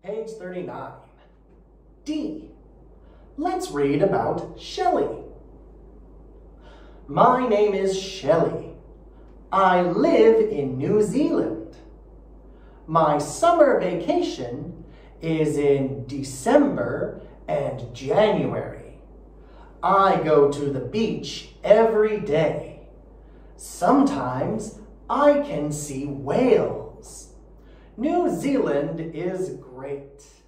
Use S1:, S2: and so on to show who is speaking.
S1: Page 39. D. Let's read about Shelley. My name is Shelley. I live in New Zealand. My summer vacation is in December and January. I go to the beach every day. Sometimes I can see whales. New Zealand is great.